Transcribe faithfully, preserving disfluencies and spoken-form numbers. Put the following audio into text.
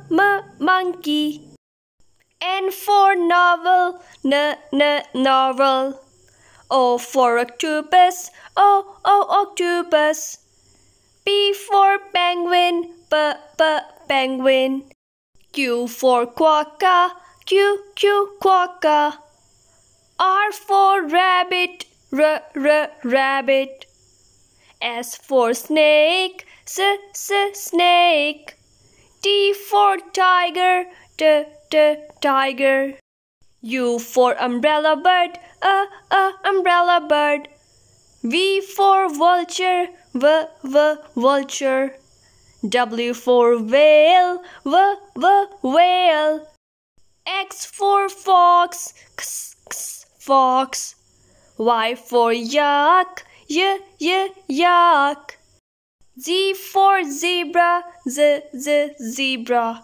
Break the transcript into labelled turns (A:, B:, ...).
A: m monkey. N for novel, n n novel. O for octopus, o o octopus. P for penguin, p p penguin. Q for quokka, q q quokka. R for rabbit, r r rabbit. S for snake, s s snake. T for tiger, t t tiger. U for umbrella bird, a a umbrella bird. V for vulture, v v vulture. W for whale, v v whale. X for fox, x x fox. Y for yak, y y yak. Z for zebra, z z zebra.